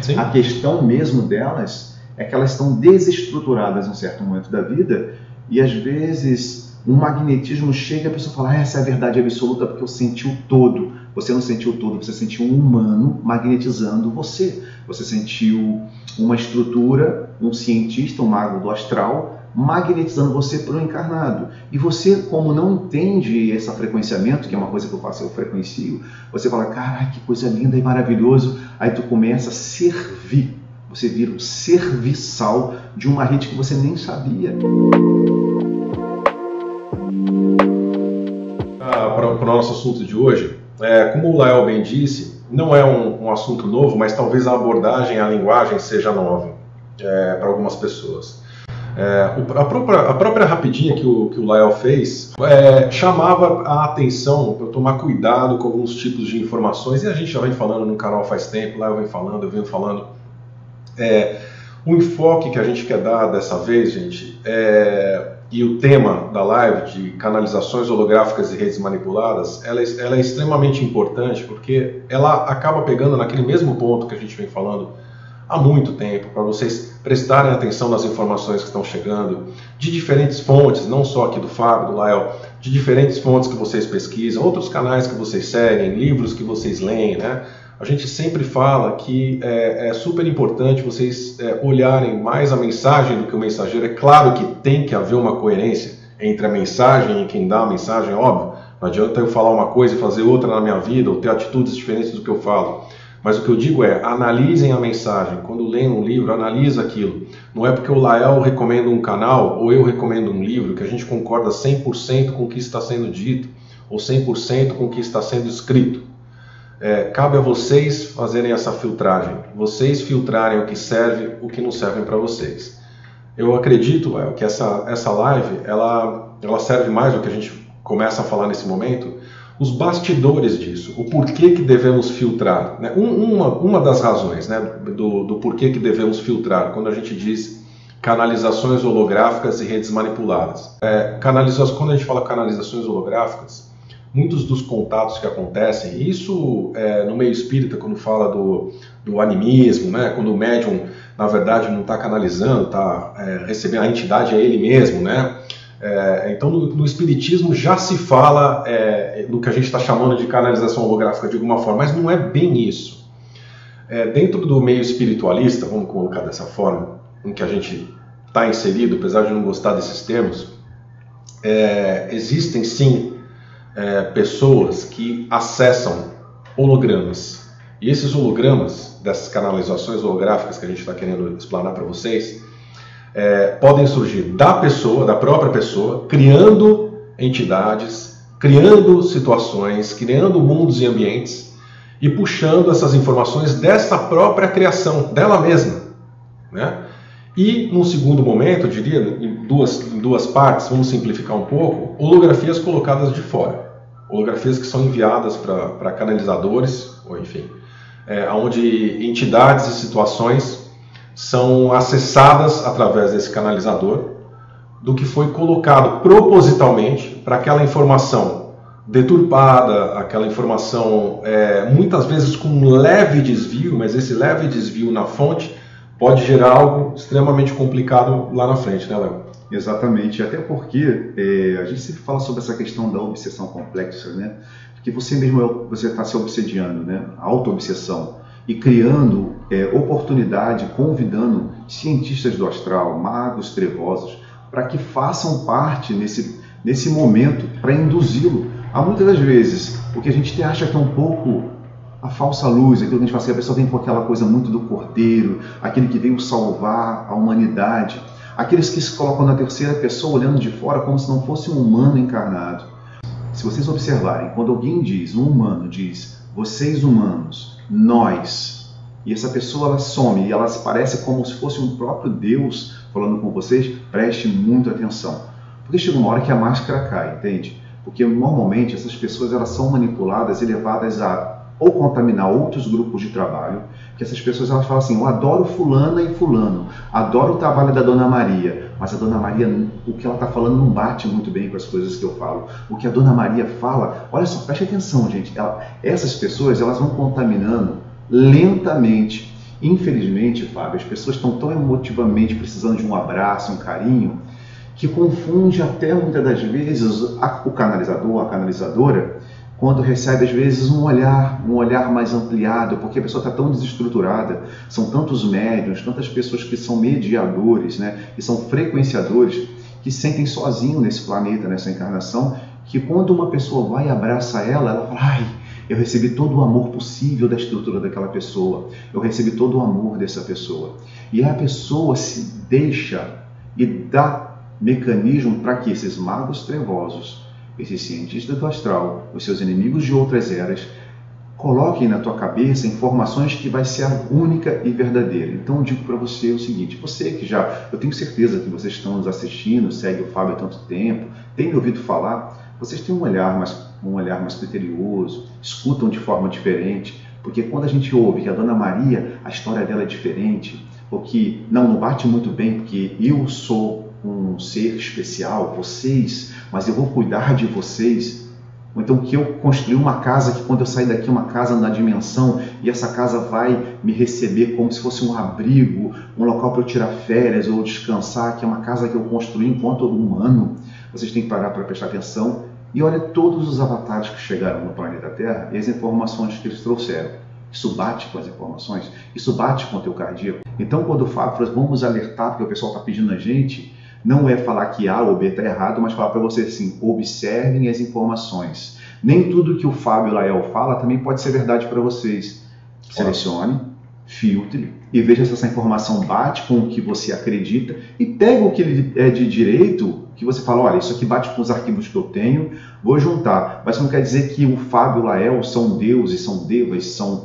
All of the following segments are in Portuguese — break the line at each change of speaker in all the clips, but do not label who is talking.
Sim.
A questão mesmo delas é que elas estão desestruturadas em um certo momento da vida e às vezes um magnetismo chega e a pessoa fala, essa é a verdade absoluta porque eu senti o todo. Você não sentiu o todo, você sentiu um humano magnetizando você. Você sentiu uma estrutura, um cientista, um mago do astral, magnetizando você para o encarnado. E você, como não entende esse frequenciamento, que é uma coisa que eu faço, eu frequencio, você fala, caraca, que coisa linda e maravilhoso. Aí tu começa a servir. Você vira um serviçal de uma rede que você nem sabia.
Para o nosso assunto de hoje, como o Lael bem disse, não é um assunto novo, mas talvez a abordagem, a linguagem seja nova para algumas pessoas. A própria rapidinha que o Lael fez chamava a atenção para tomar cuidado com alguns tipos de informações, e a gente já vem falando no canal faz tempo, o Lael vem falando, eu venho falando. O enfoque que a gente quer dar dessa vez, gente, e o tema da live de canalizações holográficas e redes manipuladas, ela é extremamente importante porque ela acaba pegando naquele mesmo ponto que a gente vem falando há muito tempo, para vocês prestarem atenção nas informações que estão chegando, de diferentes fontes, não só aqui do Fábio, do Lael, de diferentes fontes que vocês pesquisam, outros canais que vocês seguem, livros que vocês leem, né? A gente sempre fala que é super importante vocês olharem mais a mensagem do que o mensageiro. É claro que tem que haver uma coerência entre a mensagem e quem dá a mensagem, óbvio. Não adianta eu falar uma coisa e fazer outra na minha vida, ou ter atitudes diferentes do que eu falo. Mas o que eu digo analisem a mensagem. Quando leem um livro, analisa aquilo. Não é porque o Lael recomenda um canal, ou eu recomendo um livro, que a gente concorda 100% com o que está sendo dito, ou 100% com o que está sendo escrito. Cabe a vocês fazerem essa filtragem, vocês filtrarem o que serve, o que não serve para vocês. Eu acredito, Léo, que essa live ela serve mais do que a gente começa a falar nesse momento, os bastidores disso, o porquê que devemos filtrar. Né? Uma das razões, né, do porquê que devemos filtrar, quando a gente diz canalizações holográficas e redes manipuladas. Quando a gente fala canalizações holográficas, muitos dos contatos que acontecem, isso no meio espírita, quando fala do animismo, né? Quando o médium, na verdade, não está canalizando, está recebendo a entidade, é ele mesmo, né? Então, no espiritismo já se fala do que a gente está chamando de canalização holográfica de alguma forma, mas não é bem isso. Dentro do meio espiritualista, vamos colocar dessa forma, em que a gente está inserido, apesar de não gostar desses termos, existem sim pessoas que acessam hologramas. E esses hologramas, dessas canalizações holográficas que a gente está querendo explanar para vocês, podem surgir da própria pessoa, criando entidades, criando situações, criando mundos e ambientes e puxando essas informações dessa própria criação, dela mesma, né? E, num segundo momento, eu diria, em duas partes, vamos simplificar um pouco, holografias colocadas de fora. Holografias que são enviadas para canalizadores, ou enfim, onde entidades e situações são acessadas através desse canalizador, do que foi colocado propositalmente para aquela informação deturpada, aquela informação muitas vezes com um leve desvio, mas esse leve desvio na fonte pode gerar algo extremamente complicado lá na frente, né, Léo?
Exatamente, até porque a gente sempre fala sobre essa questão da obsessão complexa, né? Porque você mesmo está se obsediando, né? A auto-obsessão e criando oportunidade, convidando cientistas do astral, magos trevosos, para que façam parte nesse momento, para induzi-lo. Há muitas das vezes o que a gente acha que é um pouco a falsa luz, aquilo que a gente fala assim, a pessoa vem com aquela coisa muito do cordeiro, aquele que veio salvar a humanidade, aqueles que se colocam na terceira pessoa olhando de fora como se não fosse um humano encarnado. Se vocês observarem, quando alguém diz, um humano diz, vocês humanos, nós, e essa pessoa ela some e ela se parece como se fosse um próprio Deus falando com vocês, preste muita atenção. Porque chega uma hora que a máscara cai, entende? Porque normalmente essas pessoas elas são manipuladas e levadas a ou contaminar outros grupos de trabalho, que essas pessoas elas falam assim, eu adoro fulana e fulano, adoro o trabalho da Dona Maria, mas a Dona Maria, o que ela está falando não bate muito bem com as coisas que eu falo. O que a Dona Maria fala, olha só, preste atenção, gente, essas pessoas elas vão contaminando lentamente Infelizmente, Fábio, as pessoas estão tão emotivamente precisando de um abraço, um carinho, que confunde até muitas das vezes o canalizador, a canalizadora, quando recebe às vezes um olhar mais ampliado, porque a pessoa está tão desestruturada, são tantos médiuns, tantas pessoas que são mediadores, né, que são frequenciadores, que se sentem sozinhos nesse planeta, nessa encarnação, que quando uma pessoa vai e abraça ela fala, ai, eu recebi todo o amor possível da estrutura daquela pessoa, eu recebi todo o amor dessa pessoa. E a pessoa se deixa e dá mecanismo para que esses magos trevosos, esses cientistas do astral, os seus inimigos de outras eras, coloquem na tua cabeça informações que vai ser a única e verdadeira. Então eu digo para você o seguinte, você que eu tenho certeza que vocês estão nos assistindo, segue o Fábio há tanto tempo, tem me ouvido falar, vocês têm um olhar mais criterioso, escutam de forma diferente, porque quando a gente ouve que a Dona Maria, a história dela é diferente, ou que não bate muito bem porque eu sou um ser especial, vocês, mas eu vou cuidar de vocês, ou então que eu construí uma casa que quando eu sair daqui, uma casa na dimensão, e essa casa vai me receber como se fosse um abrigo, um local para eu tirar férias ou descansar, que é uma casa que eu construí enquanto humano. Vocês têm que parar para prestar atenção e olha todos os avatares que chegaram no planeta Terra e as informações que eles trouxeram. Isso bate com as informações, isso bate com o teu cardíaco. Então quando eu falo, vamos alertar, porque o pessoal está pedindo a gente, não é falar que A ou B está errado, mas falar para vocês assim, observem as informações. Nem tudo que o Fábio Lael fala também pode ser verdade para vocês. Selecione, filtre e veja se essa informação bate com o que você acredita e pega o que ele é de direito, que você fala, olha, isso aqui bate com os arquivos que eu tenho, vou juntar. Mas não quer dizer que o Fábio Lael são deuses, são devas, são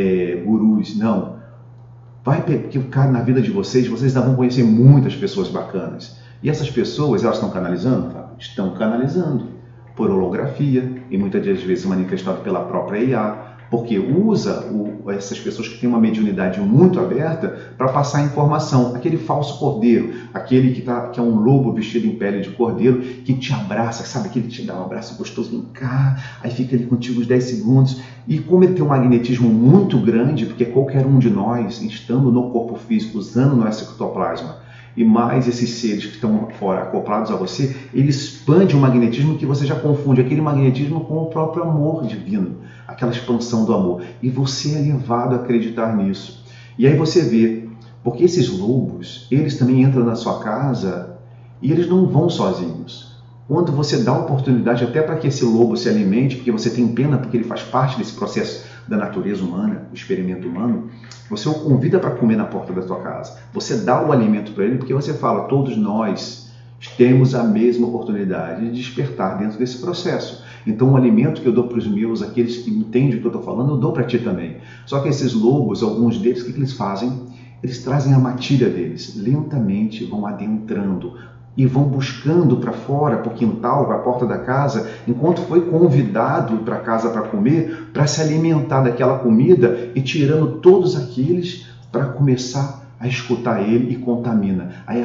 gurus, não. Vai ficar na vida de vocês ainda vão conhecer muitas pessoas bacanas. E essas pessoas, elas estão canalizando? Estão canalizando por holografia e muitas das vezes manifestado pela própria IA, porque usa essas pessoas que têm uma mediunidade muito aberta para passar informação. Aquele falso cordeiro, aquele que é um lobo vestido em pele de cordeiro, que te abraça, sabe que ele te dá um abraço gostoso, vem cá, aí fica ali contigo uns 10 segundos. E como ele tem um magnetismo muito grande, porque qualquer um de nós, estando no corpo físico, usando nosso ectoplasma, e mais esses seres que estão fora acoplados a você, ele expande o magnetismo que você já confunde aquele magnetismo com o próprio amor divino, aquela expansão do amor. E você é levado a acreditar nisso. E aí você vê, porque esses lobos, eles também entram na sua casa e eles não vão sozinhos. Quando você dá oportunidade até para que esse lobo se alimente, porque você tem pena, porque ele faz parte desse processo da natureza humana, do experimento humano, você o convida para comer na porta da sua casa. Você dá o alimento para ele, porque você fala, todos nós temos a mesma oportunidade de despertar dentro desse processo. Então o alimento que eu dou para os meus, aqueles que entendem o que eu estou falando, eu dou para ti também. Só que esses lobos, alguns deles, o que eles fazem? Eles trazem a matilha deles, lentamente vão adentrando, e vão buscando para fora, para o quintal, para a porta da casa, enquanto foi convidado para casa para comer, para se alimentar daquela comida e tirando todos aqueles para começar a escutar ele e contamina. Aí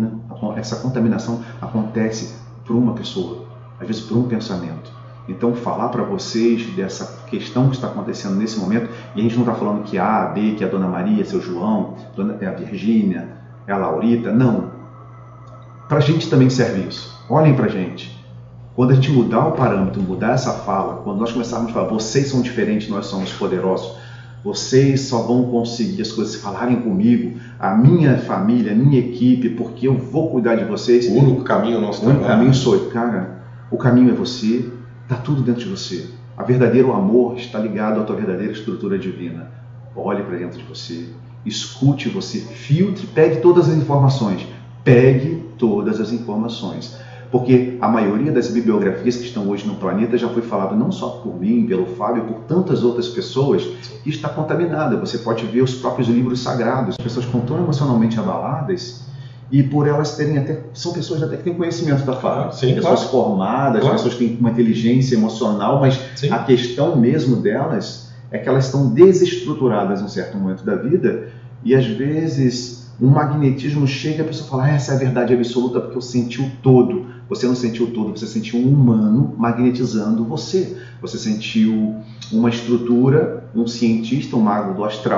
essa contaminação acontece por uma pessoa, às vezes por um pensamento. Então falar para vocês dessa questão que está acontecendo nesse momento, e a gente não está falando que A, B, que é a Dona Maria, seu João, a Virgínia, a Laurita, não. Para a gente também serve isso. Olhem para a gente. Quando a gente mudar o parâmetro, mudar essa fala, quando nós começarmos a falar, vocês são diferentes, nós somos poderosos, vocês só vão conseguir as coisas se falarem comigo, a minha família, a minha equipe, porque eu vou cuidar de vocês.
O único caminho é o nosso trabalho.
O único caminho sou eu. Cara, o caminho é você, está tudo dentro de você. O verdadeiro amor está ligado à tua verdadeira estrutura divina. Olhe para dentro de você, escute você, filtre, pegue todas as informações. Pegue todas as informações, porque a maioria das bibliografias que estão hoje no planeta já foi falado não só por mim, pelo Fábio, por tantas outras pessoas, que está contaminada. Você pode ver os próprios livros sagrados. As pessoas ficam tão emocionalmente abaladas e por elas terem até... São pessoas até que têm conhecimento da fala.
Sim,
pessoas formadas, pessoas que têm uma inteligência emocional, mas
sim,
a questão mesmo delas é que elas estão desestruturadas em um certo momento da vida e às vezes... um magnetismo chega e a pessoa fala, essa é a verdade absoluta porque eu senti o todo. Você não sentiu o todo, você sentiu um humano magnetizando você. Você sentiu uma estrutura, um cientista, um mago do astral,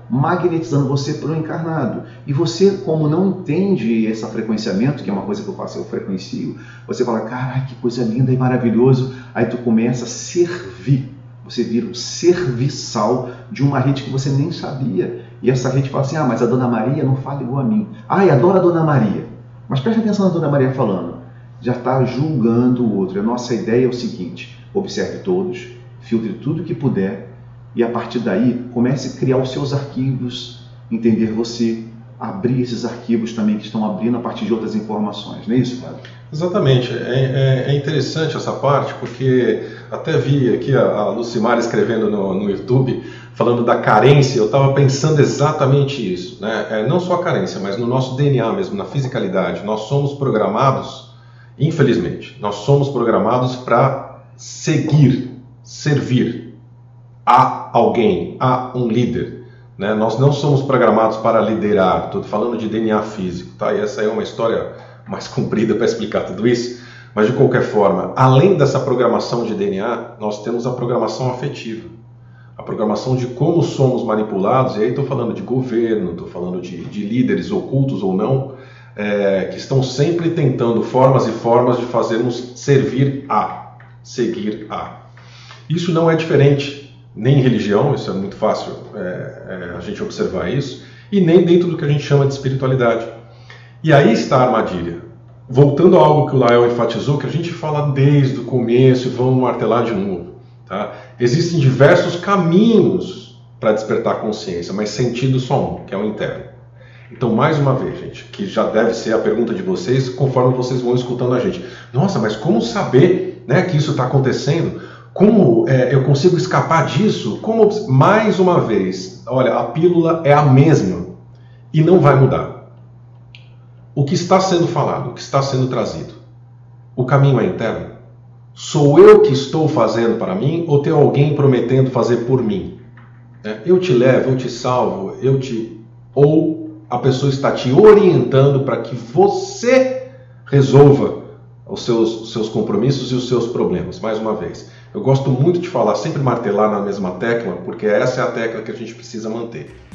magnetizando você para o encarnado. E você, como não entende esse frequenciamento, que é uma coisa que eu faço, eu frequencio, você fala, cara, que coisa linda e maravilhoso. Aí tu começa a servir. Você vira um serviçal de uma rede que você nem sabia. E essa rede fala assim, mas a Dona Maria não fala igual a mim. E adoro a Dona Maria. Mas preste atenção na Dona Maria falando. Já está julgando o outro. A nossa ideia é o seguinte, observe todos, filtre tudo que puder, e a partir daí comece a criar os seus arquivos, entender você, abrir esses arquivos também que estão abrindo a partir de outras informações, não é isso, Fábio?
Exatamente, é interessante essa parte, porque até vi aqui a Lucimar escrevendo no YouTube, falando da carência, eu estava pensando exatamente isso, né? Não só a carência, mas no nosso DNA mesmo, na fisicalidade, nós somos programados, infelizmente, nós somos programados para seguir, servir a alguém, a um líder. Né? Nós não somos programados para liderar, estou falando de DNA físico, tá? E essa é uma história mais comprida para explicar tudo isso, mas de qualquer forma, além dessa programação de DNA, nós temos a programação afetiva, a programação de como somos manipulados, e aí estou falando de governo, estou falando de líderes ocultos ou não, que estão sempre tentando formas e formas de fazermos servir a, seguir a. Isso não é diferente, nem em religião, isso é muito fácil a gente observar isso, e nem dentro do que a gente chama de espiritualidade. E aí está a armadilha. Voltando a algo que o Lael enfatizou, que a gente fala desde o começo e vamos martelar de novo. Tá? Existem diversos caminhos para despertar consciência, mas sentido só um, que é o interno. Então, mais uma vez, gente, que já deve ser a pergunta de vocês, conforme vocês vão escutando a gente. Nossa, mas como saber, né, que isso está acontecendo? Como eu consigo escapar disso? Como, mais uma vez, olha, a pílula é a mesma e não vai mudar. O que está sendo falado, o que está sendo trazido, o caminho é interno? Sou eu que estou fazendo para mim ou tem alguém prometendo fazer por mim? Eu te levo, eu te salvo, ou a pessoa está te orientando para que você resolva os seus compromissos e os seus problemas. Mais uma vez, eu gosto muito de falar, sempre martelar na mesma tecla, porque essa é a tecla que a gente precisa manter.